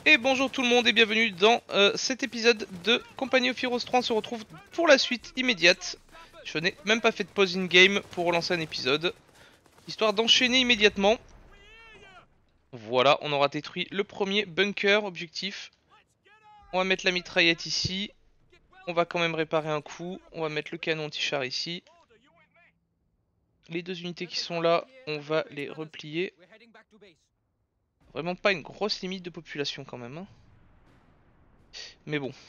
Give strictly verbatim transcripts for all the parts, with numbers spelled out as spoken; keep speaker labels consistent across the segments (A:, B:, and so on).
A: Et bonjour tout le monde et bienvenue dans euh, cet épisode de Company of Heroes trois. On se retrouve pour la suite immédiate. Je n'ai même pas fait de pause in-game pour relancer un épisode, histoire d'enchaîner immédiatement. Voilà, on aura détruit le premier bunker objectif. On va mettre la mitraillette ici. On va quand même réparer un coup. On va mettre le canon anti-char ici. Les deux unités qui sont là, on va les replier. Vraiment pas une grosse limite de population quand même, hein. Mais bon.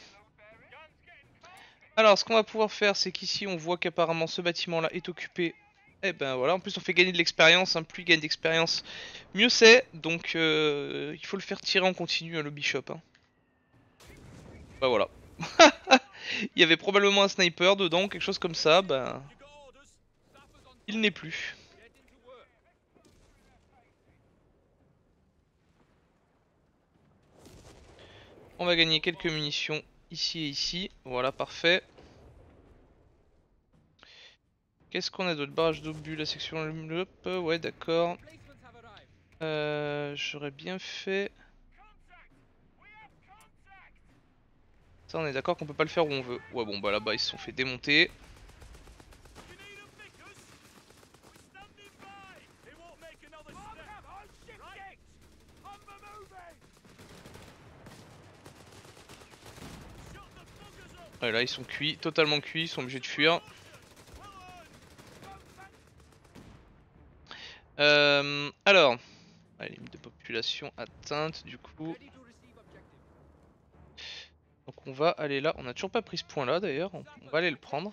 A: Alors ce qu'on va pouvoir faire, c'est qu'ici on voit qu'apparemment ce bâtiment là est occupé. Et ben voilà, en plus on fait gagner de l'expérience, hein. Plus il gagne d'expérience, mieux c'est. Donc euh, il faut le faire tirer en continu à lobby shop, hein. Bah voilà. Il y avait probablement un sniper dedans, quelque chose comme ça, ben il n'est plus. On va gagner quelques munitions ici et ici, voilà parfait. Qu'est-ce qu'on a d'autre? Barrage d'obus, la section hop, ouais d'accord. Euh, J'aurais bien fait... Ça on est d'accord qu'on peut pas le faire où on veut. Ouais bon bah là-bas ils se sont fait démonter. Ouais là ils sont cuits, totalement cuits, ils sont obligés de fuir. Euh, alors, la limite de population atteinte du coup. Donc on va aller là, on a toujours pas pris ce point là d'ailleurs, on, on va aller le prendre.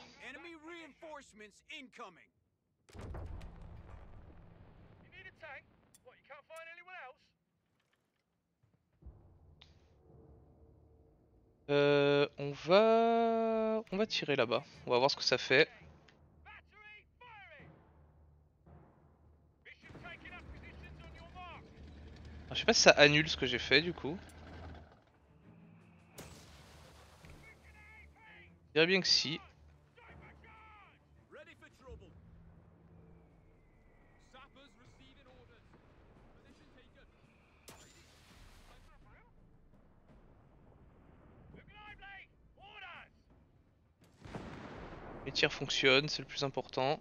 A: Euh, on va... On va tirer là-bas, on va voir ce que ça fait. Alors, je sais pas si ça annule ce que j'ai fait du coup. Je dirais bien que si. Les tirs fonctionnent, c'est le plus important.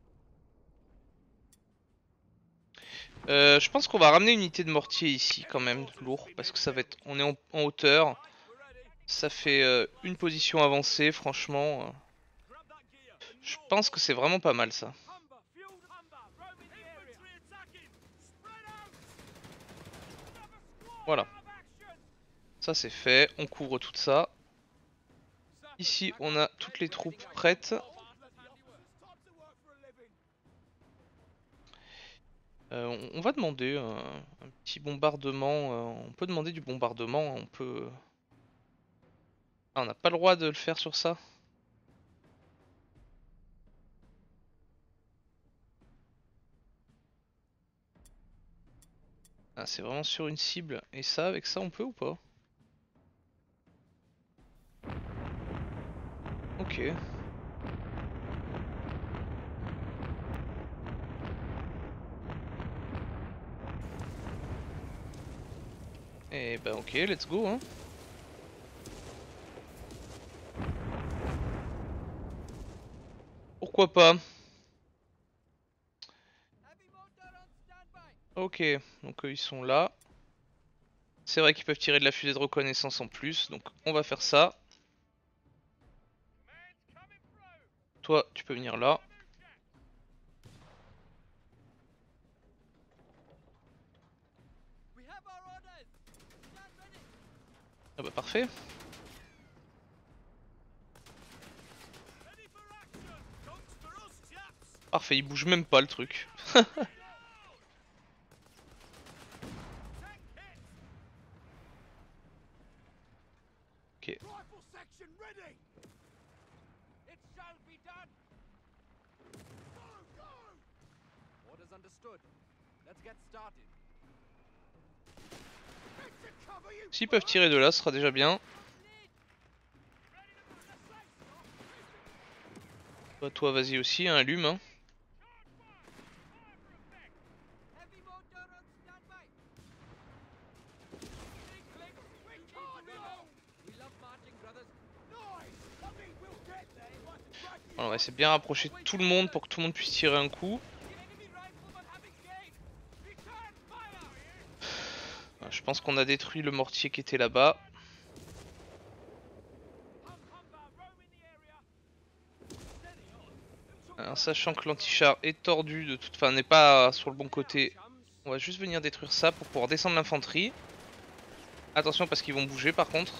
A: Euh, je pense qu'on va ramener une unité de mortier ici quand même, lourd, parce que ça va être... On est en, en hauteur. Ça fait euh, une position avancée, franchement. euh, Je pense que c'est vraiment pas mal ça. Voilà. Ça c'est fait, on couvre tout ça. Ici on a toutes les troupes prêtes. Euh, on, on va demander un, un petit bombardement. Euh, on peut demander du bombardement. On peut... Ah, on n'a pas le droit de le faire sur ça. Ah, c'est vraiment sur une cible. Et ça, avec ça, on peut ou pas? Ok. Et bah ok, let's go hein. Pourquoi pas? Ok, donc eux ils sont là. C'est vrai qu'ils peuvent tirer de la fusée de reconnaissance en plus, donc on va faire ça. Toi, tu peux venir là. Ah bah parfait. Parfait, il bouge même pas le truc. Ok. S'ils peuvent tirer de là, ce sera déjà bien. Bah toi vas-y aussi, hein, allume hein. On va essayer de bien rapprocher tout le monde pour que tout le monde puisse tirer un coup. Je pense qu'on a détruit le mortier qui était là-bas. Sachant que l'antichar est tordu de toute façon, n'est pas sur le bon côté. On va juste venir détruire ça pour pouvoir descendre l'infanterie. Attention parce qu'ils vont bouger par contre.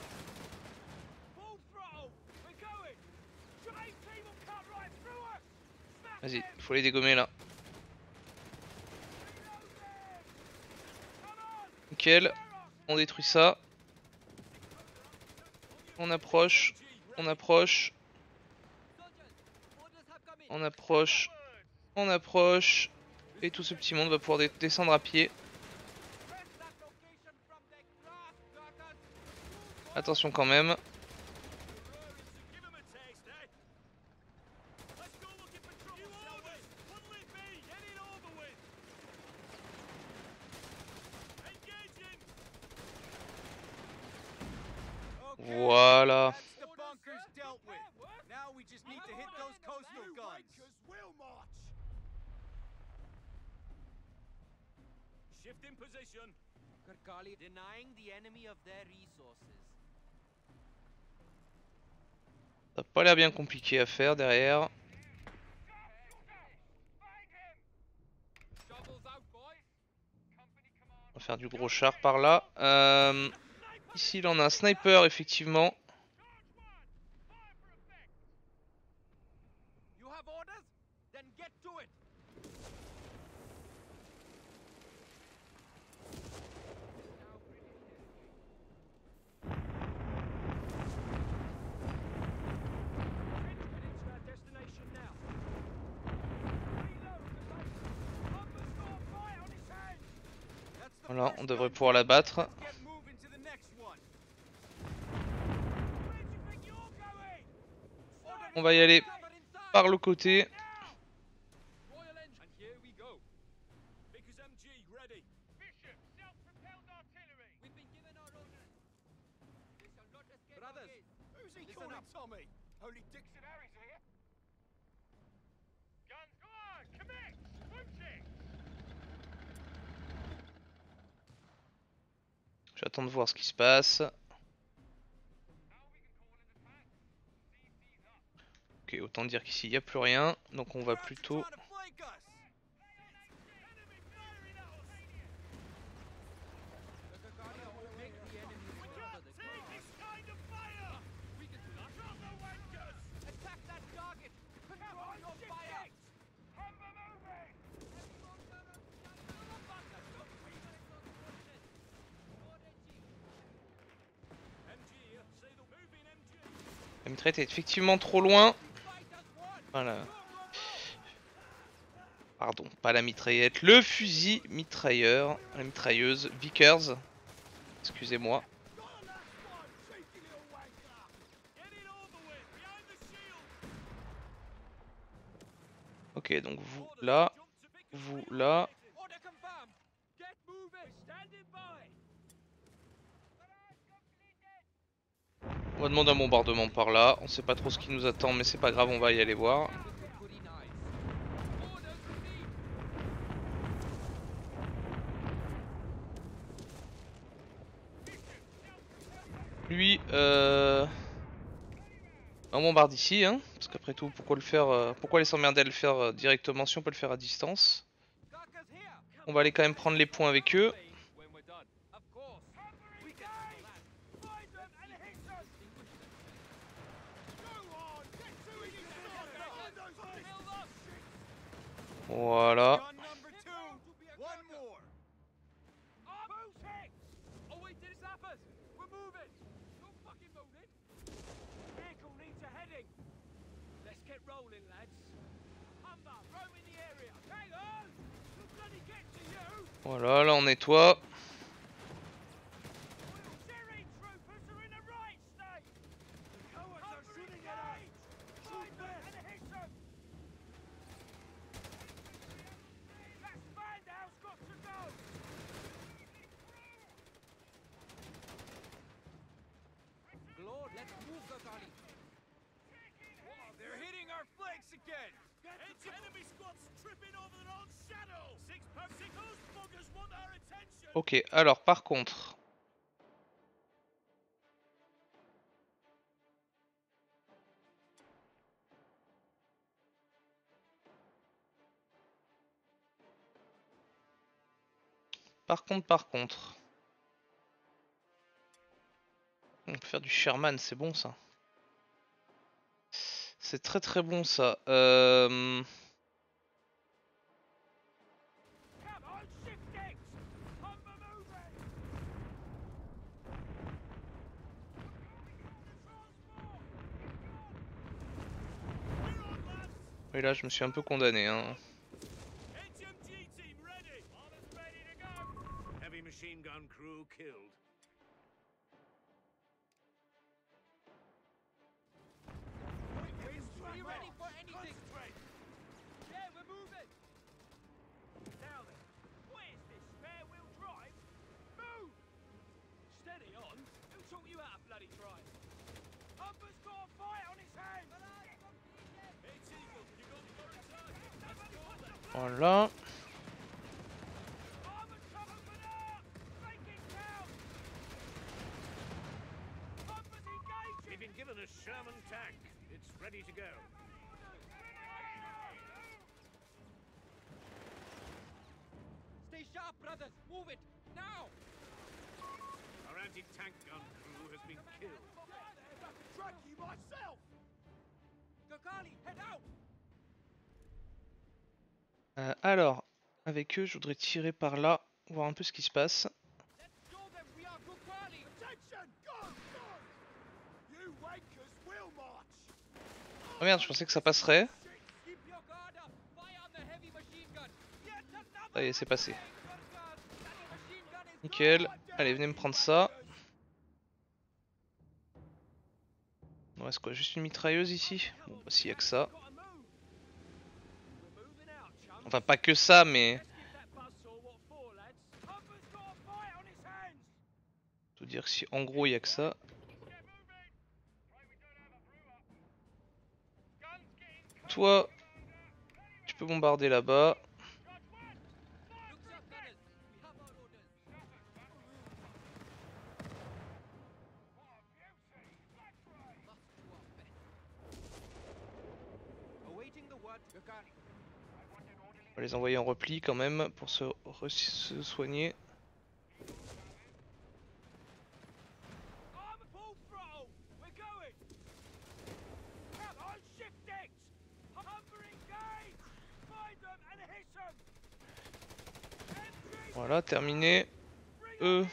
A: Vas-y, il faut les dégommer là. Nickel, on détruit ça. On approche, on approche. On approche, on approche. Et tout ce petit monde va pouvoir descendre à pied. Attention quand même. Voilà. Ça n'a pas l'air bien compliqué à faire derrière. On va faire du gros char par là. Euh, ici, là, on a un sniper, effectivement. Voilà, on devrait pouvoir la battre. On va y aller par le côté. J'attends de voir ce qui se passe. Ok, autant dire qu'ici il n'y a plus rien. Donc on va plutôt... La mitraillette est effectivement trop loin. Voilà. Pardon, pas la mitraillette, le fusil mitrailleur, la mitrailleuse, Vickers. Excusez-moi. Ok, donc vous là, vous là. On va demander un bombardement par là. On sait pas trop ce qui nous attend, mais c'est pas grave, on va y aller voir. Lui, euh... on bombarde ici, hein, parce qu'après tout, pourquoi le faire, euh... pourquoi les s'emmerder à le faire euh, directement si on peut le faire à distance. On va aller quand même prendre les points avec eux. Voilà. Voilà, là on nettoie. Ok, alors par contre... Par contre, par contre... On peut faire du Sherman, c'est bon ça. C'est très très bon ça. Euh... Et là, je me suis un peu condamné. Hein. Voilà.
B: Stay sharp, brothers! Move it! Now! Our anti-tank gun crew has been killed. Track you myself! Gokali, head out!
A: Euh, alors, avec eux, je voudrais tirer par là, voir un peu ce qui se passe. Oh merde, je pensais que ça passerait. Ça y est, c'est passé. Nickel. Allez, venez me prendre ça. Il reste quoi? Juste une mitrailleuse ici? Bon, bah s'il y a que ça. Enfin, pas que ça, mais... Tout dire si en gros il y a que ça. Toi, tu peux bombarder là-bas. On va les envoyer en repli quand même pour se, se soigner. Voilà, terminé. Eux.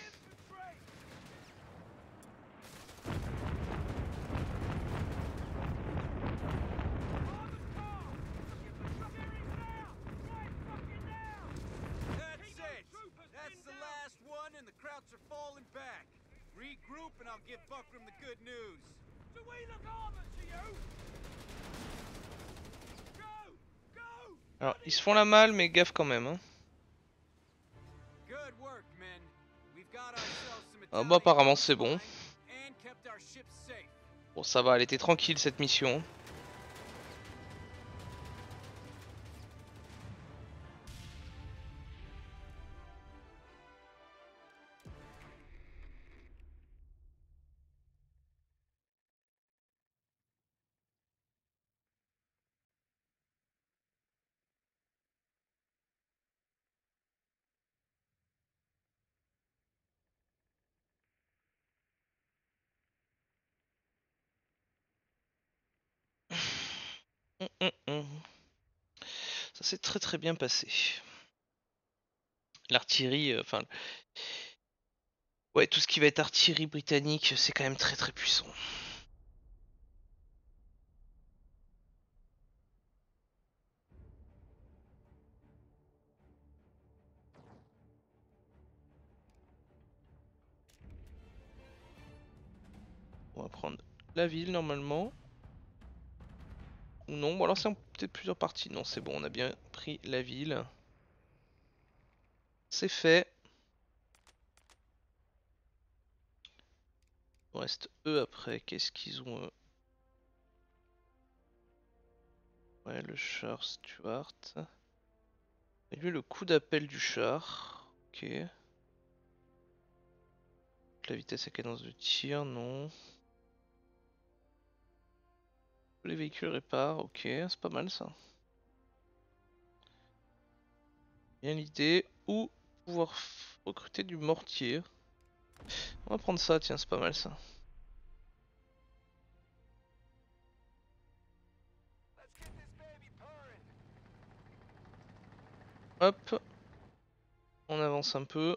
A: Alors, ils se font la malle, mais gaffe quand même. Hein. Ah bah apparemment c'est bon. Bon ça va, elle était tranquille cette mission. Hum, hum, hum. Ça s'est très très bien passé. L'artillerie, euh, enfin... ouais, tout ce qui va être artillerie britannique, c'est quand même très très puissant. On va prendre la ville normalement. Ou non, bon alors c'est peut-être plusieurs parties. Non, c'est bon, on a bien pris la ville. C'est fait. Il reste eux après. Qu'est-ce qu'ils ont eux? Ouais, le char Stuart. Et lui, le coup d'appel du char. Ok. La vitesse et cadence de tir, non. Les véhicules réparent, ok, c'est pas mal ça. Bien l'idée. Ou pouvoir recruter du mortier. On va prendre ça, tiens, c'est pas mal ça. Hop. On avance un peu.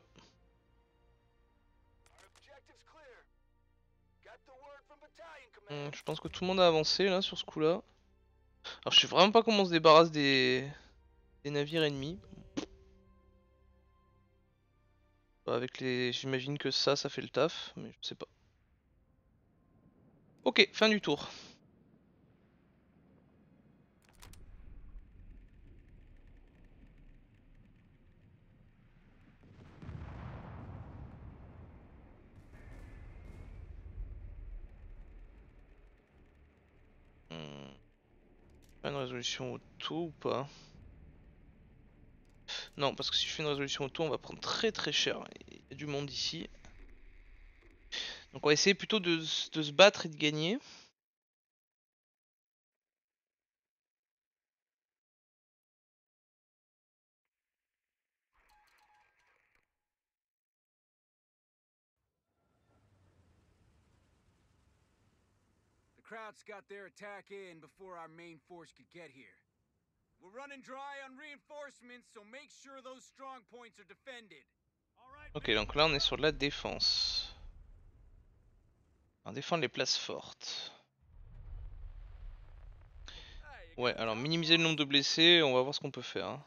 A: Hmm, je pense que tout le monde a avancé là sur ce coup là. Alors je sais vraiment pas comment on se débarrasse des, des navires ennemis. Bah, avec les, j'imagine que ça, ça fait le taf, mais je sais pas. Ok, fin du tour. Hmm. Pas une résolution auto ou pas? Non, parce que si je fais une résolution auto, on va prendre très très cher. Il y a du monde ici. Donc on va essayer plutôt de, de se battre et de gagner.
B: The Krauts got their attack in before our main force could get here. We're running dry on reinforcements, so make sure those strong points are defended. All right,
A: Ok, donc là on est sur de la défense. On va défendre les places fortes. Ouais, alors minimiser le nombre de blessés, on va voir ce qu'on peut faire. Hein.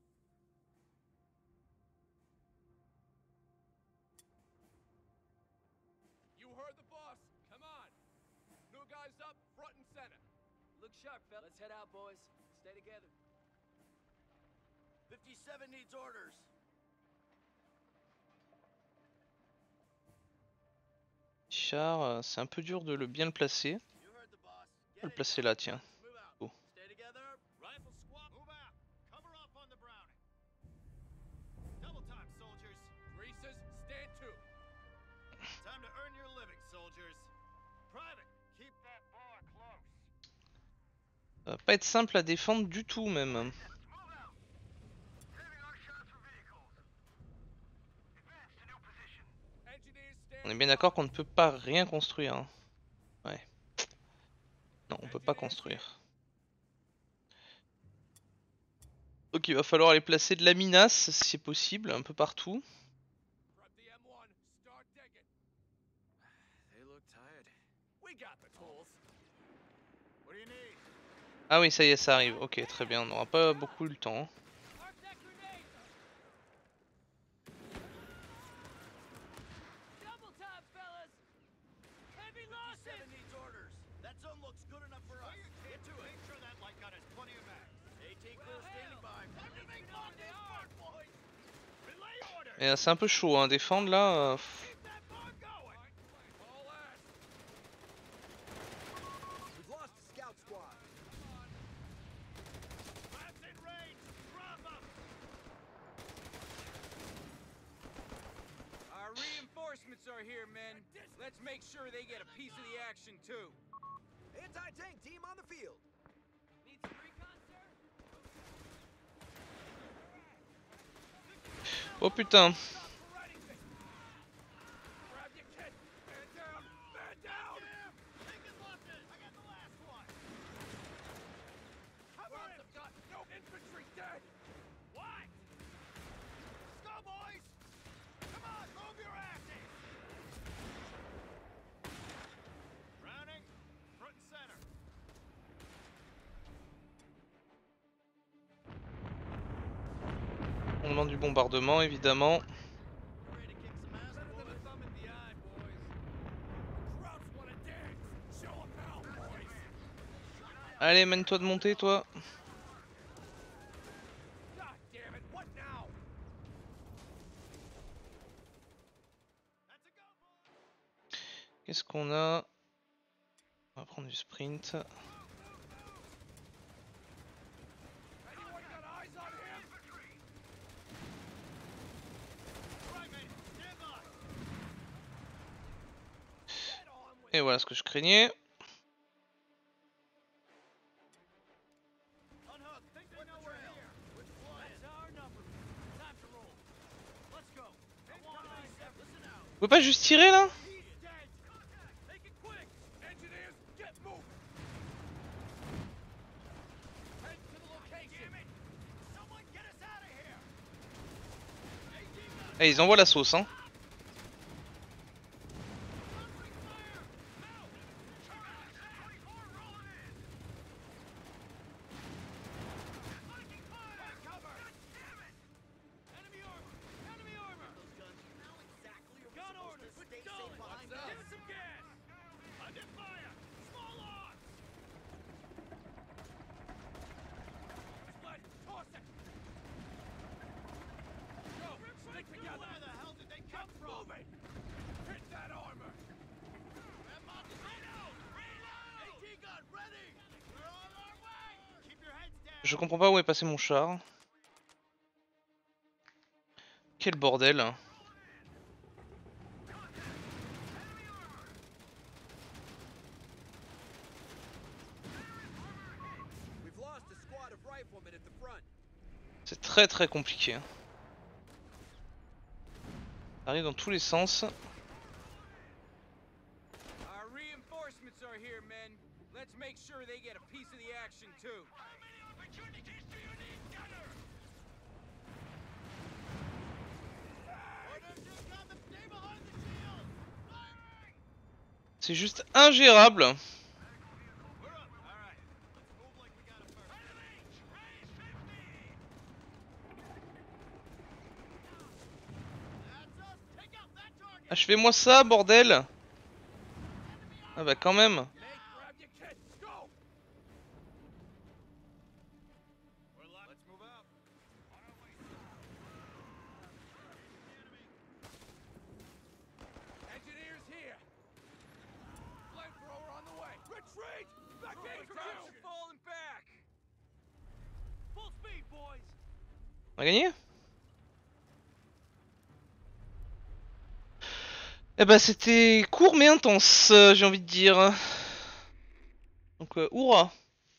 B: You heard the boss. Come on. New guys up, front and center. Look sharp, fellas. Let's head out, boys. Stay together. fifty-seven needs orders.
A: Char, euh, c'est un peu dur de le bien le placer.
B: You heard the boss.
A: On va le placer là, tiens.
B: Move out.
A: Oh.
B: Stay together. Rifle squad. Move out. Cover up on the Browning. Double time, soldiers. Greasers, stand to. Time to earn your living, soldiers. Private, keep that bar close.
A: Ça va pas être simple à défendre du tout même.
B: Move out. Saving our shots for vehicles. Advance to new position. Engineers, stand.
A: On est bien d'accord qu'on ne peut pas rien construire. Hein. Ouais. Non, on peut pas construire. Donc il va falloir aller placer de la minace si c'est possible, un peu partout.
B: Prep the M one. Start digging. They look tired. We got the tools. What do you need?
A: Ah oui, ça y est, ça arrive. Ok, très bien, on n'aura pas beaucoup le temps. Hein.
B: Mark that grenade. Double time, fellas. Heavy losses. fifty-seven needs orders. That zone looks good enough for us. Get to it. Make sure that light gun has plenty of mags. eighteen crew standing by. Time to make Monday hard, boys. Relay order.
A: Et c'est un peu chaud, hein, défendre là. Euh, pff.
B: Keep that bar going. All ass. We've lost the scout squad. Rats in range. Drop 'em. Our reinforcements are here, men. Let's make sure they get a piece of the action too. Anti-tank team on the field. Need some recon, sir?
A: Oh putain.
B: Grab your kit. Man down. Man down. Taking losses. I got the last one. Cover him. Got no infantry dead. What? Let's go, boys. Come on, move your asses. Browning, front and center.
A: On demande du bombardement évidemment.
B: Ready to kick some ass, better than a thumb in the eye, boys. Krauts wanna dance. Show 'em how, boys.
A: Allez, mène-toi de monter toi.
B: God damn it, what now? That's a go, boys.
A: Qu'est-ce qu'on a? On va prendre du sprint. Et voilà ce que je craignais.
B: Unhook. Think they know we're here. Which fly is our number. Time to roll. Let's go. I want eyes. Listen out.
A: Vous pouvez pas juste tirer là?
B: He's dead. Make it quick. Engineers, get moving. Head to the location. Damn it. Someone get us out of here.
A: Eh, ils envoient la sauce hein. Je comprends pas où est passé mon char. Quel bordel. C'est très très compliqué. Ça arrive dans tous les sens.
B: Our reinforcements are here, men. Let's make sure they get a piece of the action too. How many opportunities do you need, Gunner?
A: C'est juste ingérable. Achevez-moi ça, bordel. Ah bah quand même. On a gagné? Eh bah c'était court mais intense, euh, j'ai envie de dire. Donc euh, hurrah.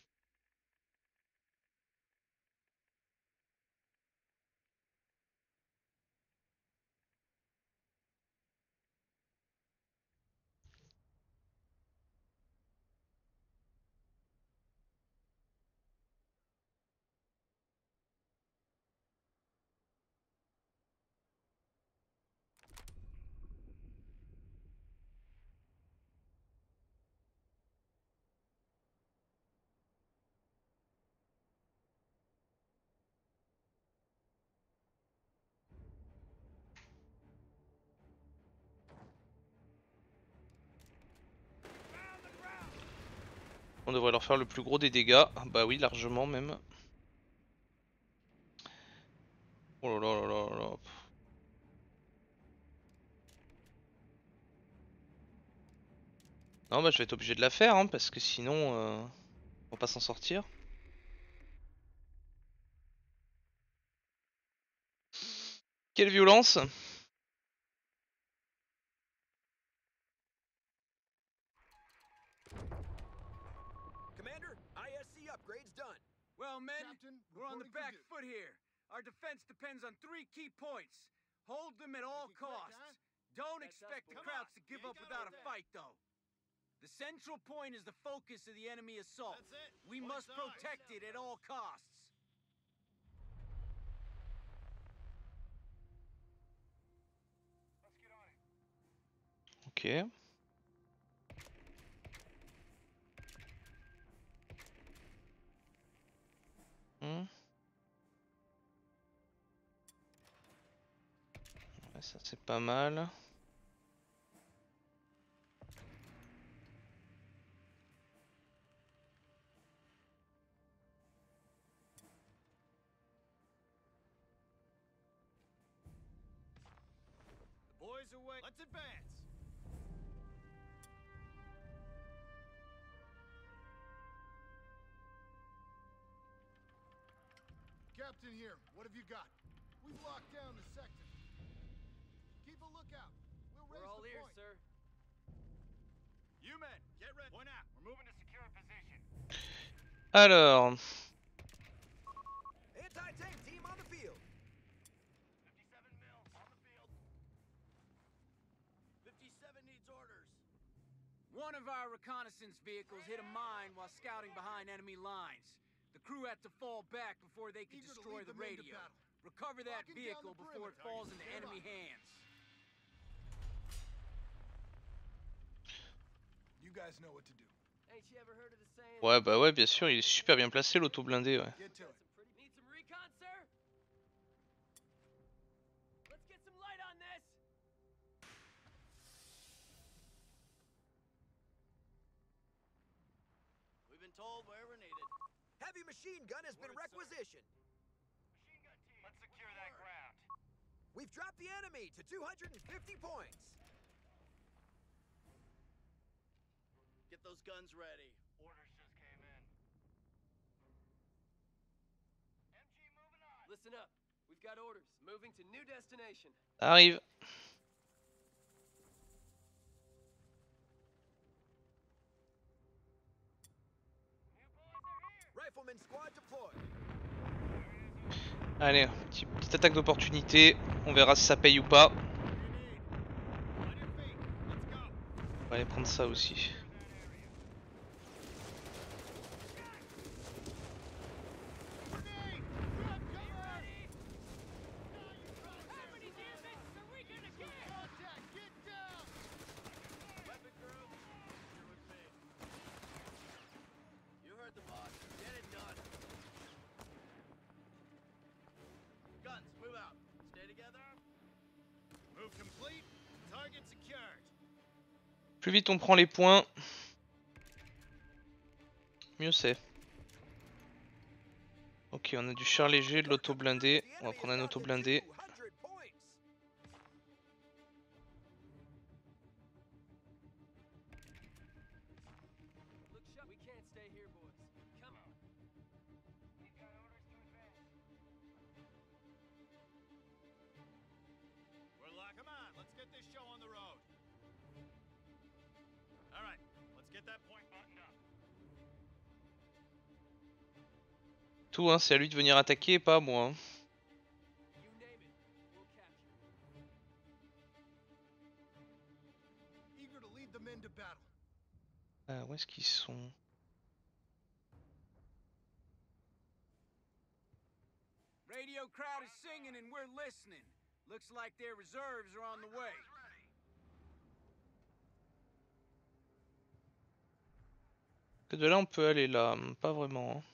A: On devrait leur faire le plus gros des dégâts. Bah oui, largement même. Oh là là là là là. Non bah je vais être obligé de la faire hein, parce que sinon euh, on va pas s'en sortir. Quelle violence!
C: Commander, I S C upgrades done.
B: Well, men,
D: Captain,
B: we're on the
D: reporting
B: back
D: for duty.
B: foot here. Our defense depends on three key points. Hold them at all
D: Make it quick,
B: costs.
D: huh?
B: Don't
D: That's us,
B: expect the
D: boys.
B: Krauts to
D: You
B: give
D: ain't
B: up
D: got
B: without
D: all
B: a
D: day.
B: fight, though. The central point is the focus of the enemy assault.
D: That's it.
B: We
D: Points
B: must
D: ours.
B: protect it at all costs.
D: Let's get on it.
A: Ok. Hmm. Ouais, ça c'est pas mal.
B: The boys are waiting.
D: Let's advance. Captain here. What have you got? We've locked down the sector. Keep a lookout. We'll raise
B: We're all
D: the
B: ears,
D: point.
B: sir. You men, get ready. Point out. We're moving to secure a position.
A: Alors,
C: Anti-tank team on the field.
B: fifty-seven mil on the field. fifty-seven needs orders.
E: One of our reconnaissance vehicles hit a mine while scouting behind enemy lines. The crew had to fall back before they could
D: Eager to
E: destroy
D: lead
E: the
D: the men to
E: radio.
D: battle.
E: Recover that
D: Locking down
E: vehicle
D: the
E: before it
D: perimeter.
E: falls into
D: Stand
E: enemy
D: by.
E: hands.
D: You guys know what to do.
F: Ain't you ever heard of the saying?
A: ouais bah ouais bien sûr, il est super bien placé l'auto blindé, ouais.
D: Get to it.
F: Need some recon, sir? Let's get some light on this.
B: We've been told where we're needed.
C: Heavy machine gun has been
B: Word, sir.
C: requisitioned.
B: Machine gun team. Let's secure that ground.
C: We've dropped the enemy to two hundred fifty points.
B: Get those guns ready. Orders just came in. M G moving on.
F: Listen up. We've got orders. Moving to new destination.
A: Arrive.
C: Rifleman squad deployed.
A: Allez, petit- petite attaque d'opportunité, on verra si ça paye ou pas. On va aller prendre ça aussi.
B: You heard the boss. Get it done. Guns, move out. Stay together. Move complete. Target secured.
A: Plus vite on prend les points, mieux c'est. Ok, on a du char léger, de l'auto blindé. On va prendre un auto blindé.
C: two hundred points.
F: Look sharp. We can't stay here, boys. Come on.
B: We've got orders to advance. We're locked. Come on, let's get this show on the road. All right, let's get that point buttoned up.
A: Tout, hein, c'est à lui de venir attaquer et pas à moi. Hein.
F: You name it. We'll capture it.
D: Eager to lead the men to battle.
A: Ah, où est-ce qu'ils sont?
E: Radio crowd is singing and we're listening. Looks like their reserves are on the way.
A: Que de là on peut aller là, hum, pas vraiment. Hein.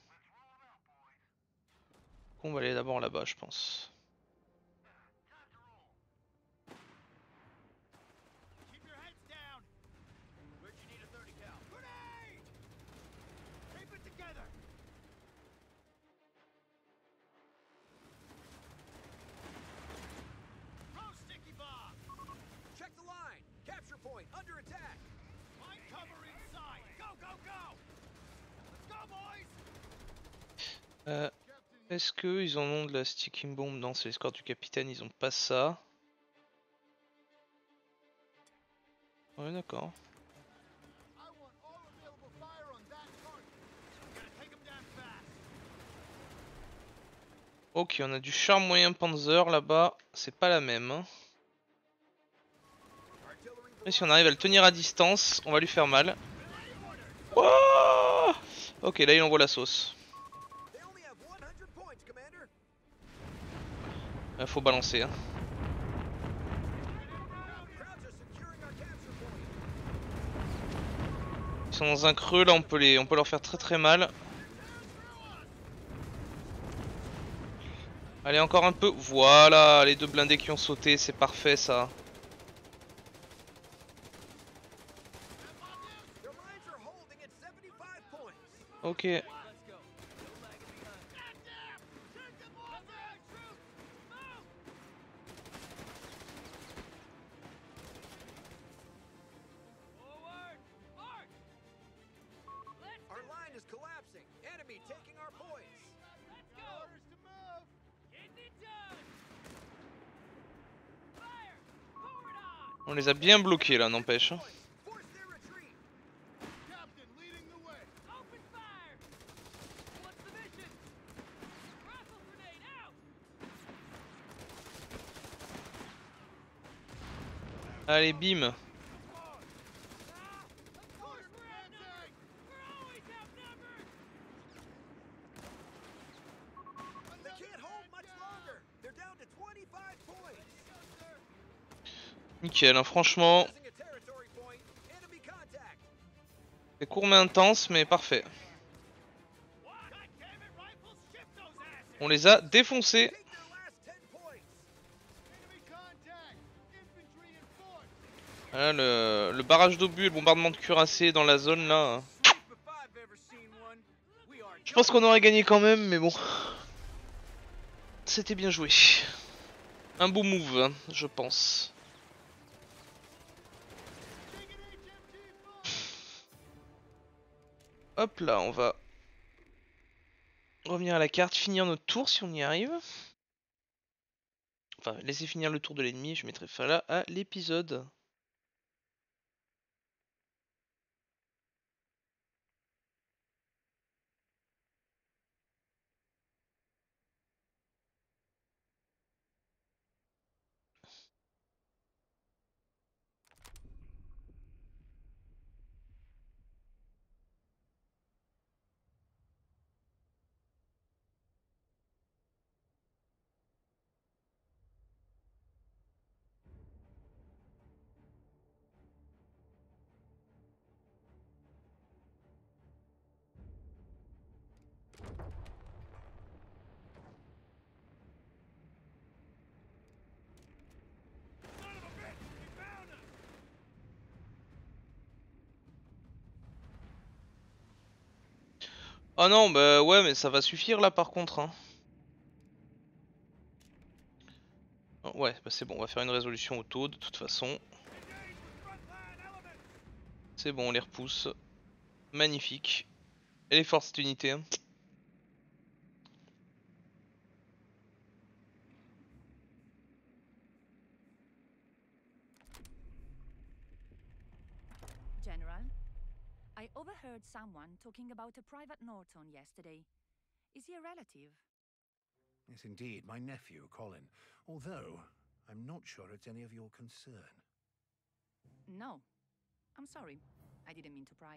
A: On va aller d'abord là-bas, je pense.
B: Keep your heads down. Where'd you need a thirty cal? Grenade! Keep it together. Throw sticky bomb.
C: Check the line. Capture point under attack.
B: Find cover inside. Go, go, go. Let's go, boys.
A: Euh, Est-ce que ils en ont de la sticking bomb? Non, c'est l'escorte du capitaine, ils ont pas ça. Ouais, d'accord.
D: I want all available fire on that target.
B: Gotta take them down fast.
A: Ok, on a du char moyen Panzer là-bas, c'est pas la même. Hein.
C: Artillery
A: Mais si on arrive à le tenir à distance, on va lui faire mal. Oh, ok, là il envoie la sauce.
C: They only have one hundred points, Commander.
A: Euh, faut balancer. Hein.
C: Crowds are securing our capture point.
A: Ils sont dans un creux, là on peut, les, on peut leur faire très très mal. Allez, encore un peu. Voilà, les deux blindés qui ont sauté, c'est parfait ça.
C: Their lines are holding at seventy-five points.
A: Ok.
F: Let's go. No lagging behind.
B: Goddamn! Take them off that troop! Move!
F: Forward. March. Let's
C: Our line is collapsing. Enemy taking our points.
F: let's go.
D: Orders to move.
F: Getting it done. Fire. Forward on.
A: On les a bien bloqués là, n'empêche. hein.
C: Force their retreat.
A: Allez, bim.
C: They can't hold much longer. They're down to twenty-five points.
A: Nickel, hein, franchement.
C: Losing a territory point. Enemy contact.
A: C'est court mais intense, mais parfait. On les a défoncés.
C: Take their last ten points.
D: Enemy contact. Infantry in force.
A: Voilà, le, le barrage d'obus et le bombardement de cuirassés dans la zone là.
E: Sweep if I've ever seen one. We are
A: Je pense qu'on aurait gagné quand même, mais bon. C'était bien joué. Un beau move, hein, je pense. Hop là, on va revenir à la carte, finir notre tour si on y arrive. Enfin, laisser finir le tour de l'ennemi, je mettrai fin là à l'épisode. Oh non, bah ouais, mais ça va suffire là par contre. Hein. Ouais, bah c'est bon, on va faire une résolution auto de toute façon. C'est bon, on les repousse. Magnifique. Elle est forte cette unité. Hein.
G: General, I overheard someone talking about a Private Norton yesterday. Is he a relative?
H: Yes, indeed, my nephew, Colin. Although, I'm not sure it's any of your concern.
G: No. I'm sorry. I didn't mean to pry.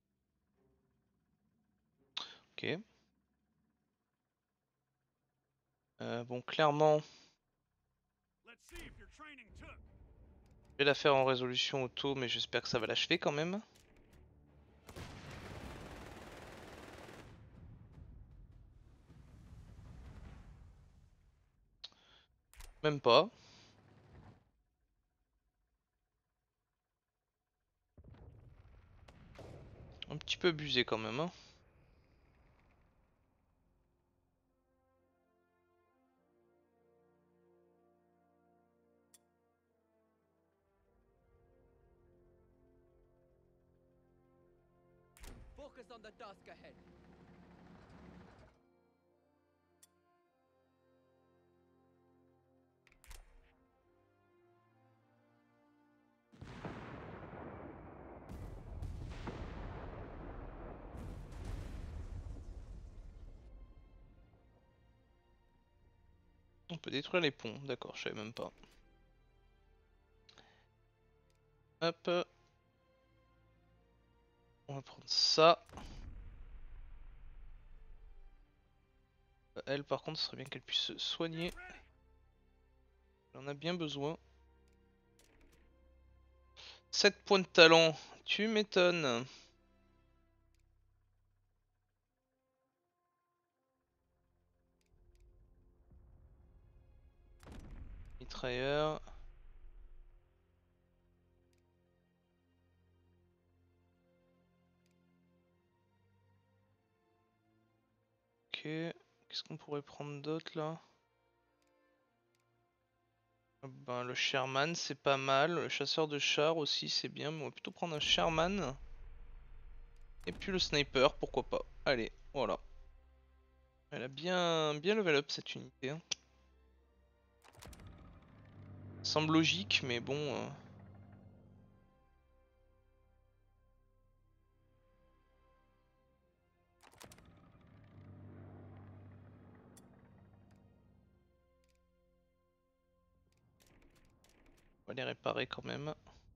A: Ok. Euh, bon, clairement, je vais la faire en résolution auto, mais j'espère que ça va l'achever quand même. Même pas. Un petit peu abusé quand même. Hein.
F: Focus on the dusk ahead.
A: On peut détruire les ponts, d'accord, je savais même pas. Hop. On va prendre ça. Elle par contre, ce serait bien qu'elle puisse se soigner. Elle en a bien besoin. sept points de talent, tu m'étonnes. Mitrailleur. Ok, qu'est-ce qu'on pourrait prendre d'autre là? Ben, le Sherman c'est pas mal, le chasseur de chars aussi c'est bien, mais on va plutôt prendre un Sherman. Et puis le sniper, pourquoi pas. Allez, voilà. Elle a bien, bien level up cette unité. Hein. Semble logique, mais bon... Euh... On va va les réparer quand même.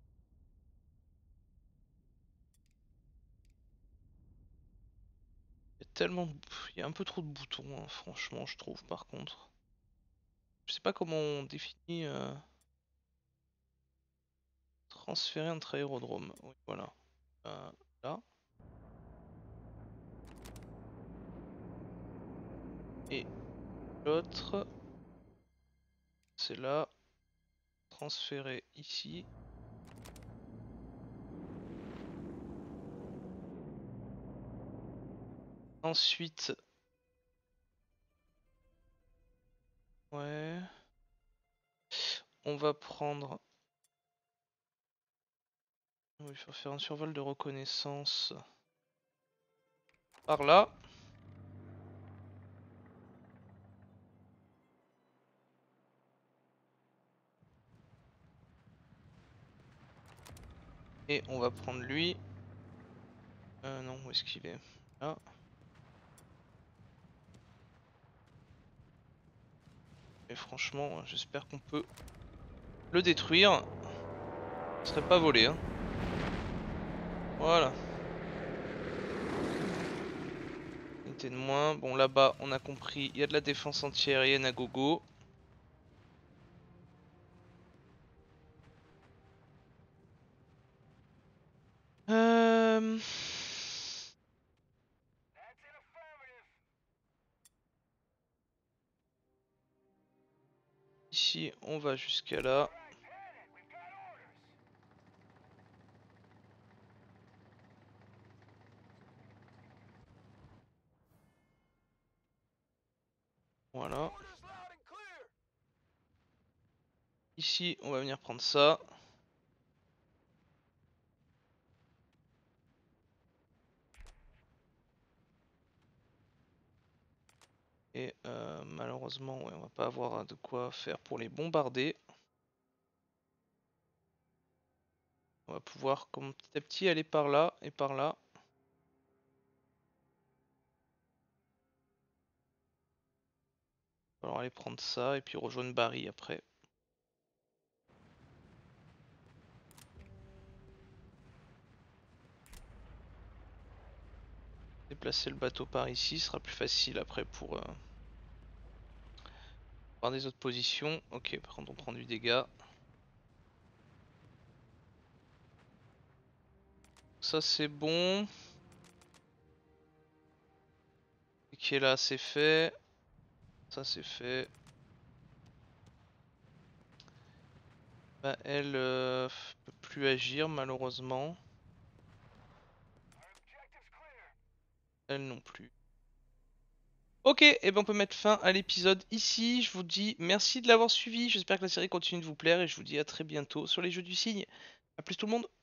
A: Il y a tellement de... Il y a un peu trop de boutons, hein, franchement, je trouve, par contre. Je sais pas comment on définit... Euh... Transférer entre aérodromes. Oui, voilà. Euh, là. Et l'autre, c'est là. Transférer ici. Ensuite... Ouais... On va prendre... Il faut faire un survol de reconnaissance. Par là. Et on va prendre lui. Euh, non, où est-ce qu'il est? Là. Et franchement, j'espère qu'on peut le détruire. Ce serait pas volé, hein. Voilà. Unité de moins. Bon, là-bas, on a compris, il y a de la défense antiaérienne à gogo. Euh... Ici, on va jusqu'à là. Voilà. Ici, on va venir prendre ça. Et euh, malheureusement, ouais, on va pas avoir de quoi faire pour les bombarder. On va pouvoir, comme petit à petit, aller par là et par là. Alors aller prendre ça et puis rejoindre Barry après. Déplacer le bateau par ici sera plus facile après pour euh, avoir des autres positions. Ok, par contre on prend du dégât. Ça c'est bon. Et qui est là, c'est fait. Ça c'est fait. Bah elle euh, peut plus agir malheureusement. Elle non plus. Ok, et ben on peut mettre fin à l'épisode ici. Je vous dis merci de l'avoir suivi. J'espère que la série continue de vous plaire et je vous dis à très bientôt sur les Jeux du Cygne. A plus tout le monde.